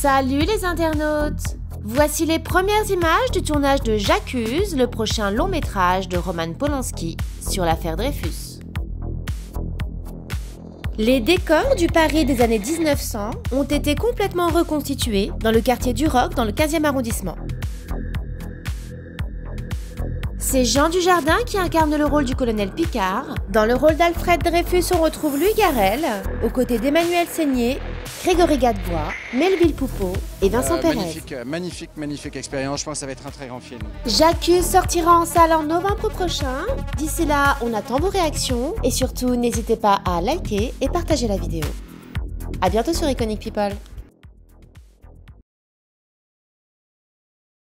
Salut les internautes! Voici les premières images du tournage de J'accuse, le prochain long métrage de Roman Polanski sur l'affaire Dreyfus. Les décors du Paris des années 1900 ont été complètement reconstitués dans le quartier du Roc dans le 15e arrondissement. C'est Jean Dujardin qui incarne le rôle du colonel Picard. Dans le rôle d'Alfred Dreyfus, on retrouve Louis Garrel, aux côtés d'Emmanuel Seigné, Grégory Gadebois, Melville Poupeau et Vincent Perez. Magnifique expérience, je pense que ça va être un très grand film. J'accuse sortira en salle en novembre prochain. D'ici là, on attend vos réactions et surtout, n'hésitez pas à liker et partager la vidéo. A bientôt sur Iconic People.